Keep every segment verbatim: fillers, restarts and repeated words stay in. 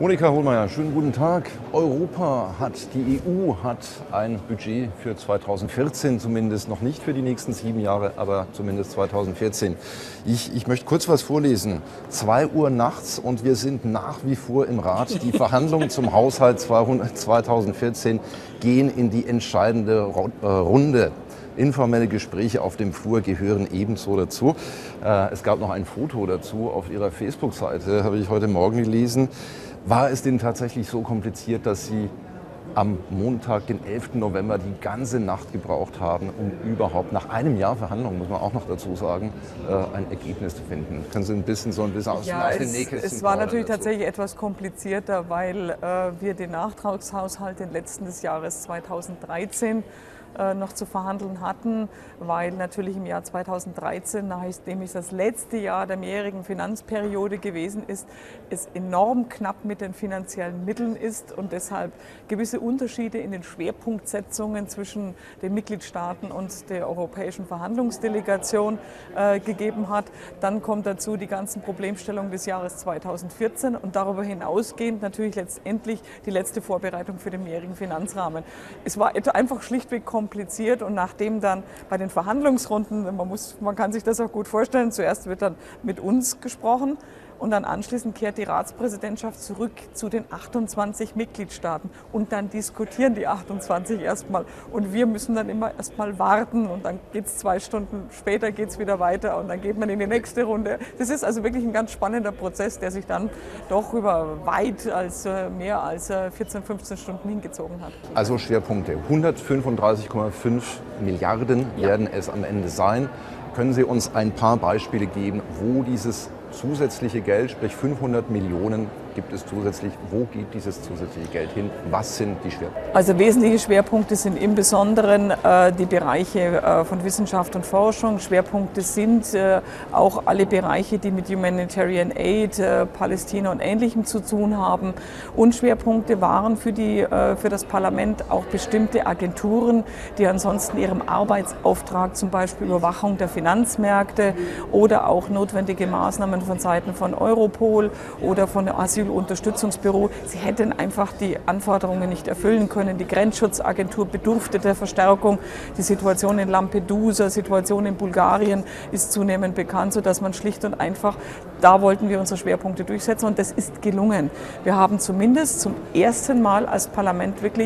Monika Hohlmeier, schönen guten Tag. Europa hat, die E U hat ein Budget für zweitausendvierzehn, zumindest noch nicht für die nächsten sieben Jahre, aber zumindest zweitausendvierzehn. Ich, ich möchte kurz was vorlesen. zwei Uhr nachts und wir sind nach wie vor im Rat. Die Verhandlungen zum Haushalt zweitausendvierzehn gehen in die entscheidende Runde. Informelle Gespräche auf dem Flur gehören ebenso dazu. Es gab noch ein Foto dazu auf Ihrer Facebook-Seite, habe ich heute Morgen gelesen. War es denn tatsächlich so kompliziert, dass Sie am Montag, den elften November, die ganze Nacht gebraucht haben, um überhaupt nach einem Jahr Verhandlungen, muss man auch noch dazu sagen, ein Ergebnis zu finden? Können Sie ein bisschen so ein bisschen aus, ja, aus den es, Nähkästchen es war natürlich dazu? tatsächlich etwas komplizierter, weil äh, wir den Nachtragshaushalt, den letzten des Jahres zweitausenddreizehn, noch zu verhandeln hatten, weil natürlich im Jahr zweitausenddreizehn, nachdem es das letzte Jahr der mehrjährigen Finanzperiode gewesen ist, es enorm knapp mit den finanziellen Mitteln ist und deshalb gewisse Unterschiede in den Schwerpunktsetzungen zwischen den Mitgliedstaaten und der europäischen Verhandlungsdelegation äh, gegeben hat. Dann kommt dazu die ganzen Problemstellungen des Jahres zweitausendvierzehn und darüber hinausgehend natürlich letztendlich die letzte Vorbereitung für den mehrjährigen Finanzrahmen. Es war einfach schlichtweg kompliziert und nachdem dann bei den Verhandlungsrunden, man, muss, man kann sich das auch gut vorstellen, zuerst wird dann mit uns gesprochen und dann anschließend kehrt die Ratspräsidentschaft zurück zu den achtundzwanzig Mitgliedstaaten und dann diskutieren die achtundzwanzig erstmal und wir müssen dann immer erstmal warten und dann geht es zwei Stunden später geht es wieder weiter und dann geht man in die nächste Runde. Das ist also wirklich ein ganz spannender Prozess, der sich dann doch über weit als mehr als vierzehn, fünfzehn Stunden hingezogen hat. Also Schwerpunkte, hundertfünfunddreißig Komma fünf Milliarden ja. werden es am Ende sein. Können Sie uns ein paar Beispiele geben, wo dieses zusätzliche Geld, sprich fünfhundert Millionen gibt es zusätzlich. Wo geht dieses zusätzliche Geld hin? Was sind die Schwerpunkte? Also wesentliche Schwerpunkte sind im Besonderen äh, die Bereiche äh, von Wissenschaft und Forschung. Schwerpunkte sind äh, auch alle Bereiche, die mit Humanitarian Aid, äh, Palästina und Ähnlichem zu tun haben. Und Schwerpunkte waren für, die, äh, für das Parlament auch bestimmte Agenturen, die ansonsten ihrem Arbeitsauftrag, zum Beispiel Überwachung der Finanzmärkte oder auch notwendige Maßnahmen von Seiten von Europol oder von der Asylunterstützungsbüro. Sie hätten einfach die Anforderungen nicht erfüllen können. Die Grenzschutzagentur bedurfte der Verstärkung. Die Situation in Lampedusa, Situation in Bulgarien ist zunehmend bekannt, sodass man schlicht und einfach, da wollten wir unsere Schwerpunkte durchsetzen und das ist gelungen. Wir haben zumindest zum ersten Mal als Parlament wirklich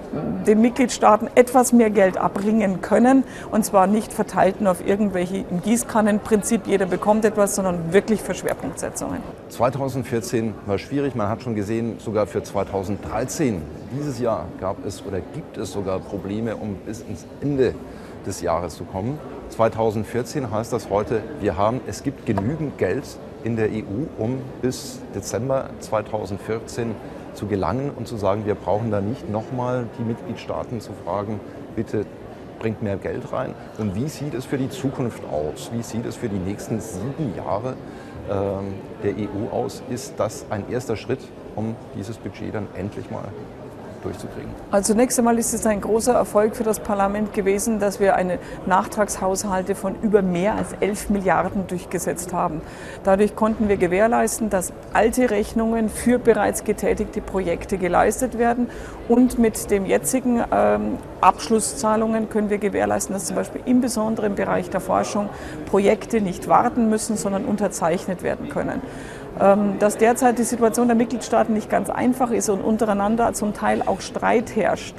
den Mitgliedstaaten etwas mehr Geld abringen können und zwar nicht verteilt nur auf irgendwelche im Gießkannenprinzip, jeder bekommt etwas, sondern wirklich für Schwerpunktsetzungen. zweitausendvierzehn war schwierig, man hat schon gesehen, sogar für zweitausenddreizehn, dieses Jahr gab es oder gibt es sogar Probleme, um bis ins Ende des Jahres zu kommen. zweitausendvierzehn heißt das heute, wir haben, es gibt genügend Geld in der E U, um bis Dezember zweitausendvierzehn zu gelangen und zu sagen, wir brauchen da nicht nochmal die Mitgliedstaaten zu fragen, bitte bringt mehr Geld rein. Und wie sieht es für die Zukunft aus? Wie sieht es für die nächsten sieben Jahre ähm, der E U aus? Ist das ein erster Schritt, um dieses Budget dann endlich mal durchzukriegen? Also zunächst einmal ist es ein großer Erfolg für das Parlament gewesen, dass wir eine Nachtragshaushalte von über mehr als elf Milliarden durchgesetzt haben. Dadurch konnten wir gewährleisten, dass alte Rechnungen für bereits getätigte Projekte geleistet werden und mit den jetzigen ähm, Abschlusszahlungen können wir gewährleisten, dass zum Beispiel im besonderen Bereich der Forschung Projekte nicht warten müssen, sondern unterzeichnet werden können. Dass derzeit die Situation der Mitgliedstaaten nicht ganz einfach ist und untereinander zum Teil auch Streit herrscht,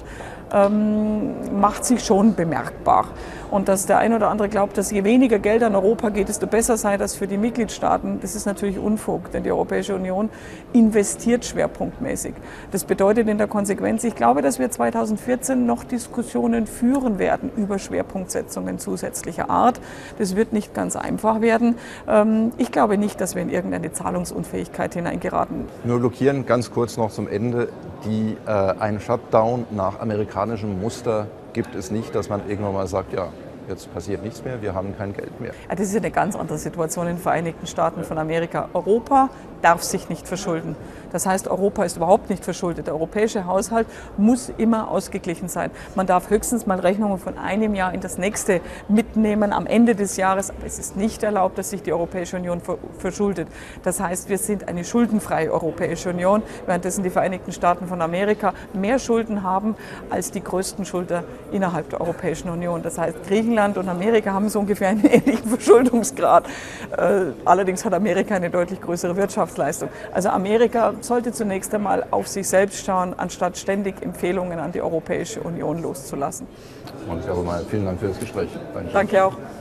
macht sich schon bemerkbar. Und dass der ein oder andere glaubt, dass je weniger Geld an Europa geht, desto besser sei das für die Mitgliedstaaten, das ist natürlich Unfug, denn die Europäische Union investiert schwerpunktmäßig. Das bedeutet in der Konsequenz, ich glaube, dass wir zweitausendvierzehn noch Diskussionen führen werden über Schwerpunktsetzungen zusätzlicher Art. Das wird nicht ganz einfach werden. Ich glaube nicht, dass wir in irgendeine Zahlungsunfähigkeit hineingeraten. Nur blockieren, ganz kurz noch zum Ende, die, äh, ein Shutdown nach amerikanischem Muster gibt es nicht, dass man irgendwann mal sagt, ja, jetzt passiert nichts mehr, wir haben kein Geld mehr. Ja, das ist eine ganz andere Situation in den Vereinigten Staaten von Amerika. Europa darf sich nicht verschulden. Das heißt, Europa ist überhaupt nicht verschuldet. Der europäische Haushalt muss immer ausgeglichen sein. Man darf höchstens mal Rechnungen von einem Jahr in das nächste mitnehmen am Ende des Jahres. Aber es ist nicht erlaubt, dass sich die Europäische Union verschuldet. Das heißt, wir sind eine schuldenfreie Europäische Union, währenddessen die Vereinigten Staaten von Amerika mehr Schulden haben als die größten Schulter innerhalb der Europäischen Union. Das heißt, Griechenland und Amerika haben so ungefähr einen ähnlichen Verschuldungsgrad. Allerdings hat Amerika eine deutlich größere Wirtschaftsleistung. Also Amerika sollte zunächst einmal auf sich selbst schauen, anstatt ständig Empfehlungen an die Europäische Union loszulassen. Und ich habe mal vielen Dank für das Gespräch. Danke. Danke auch.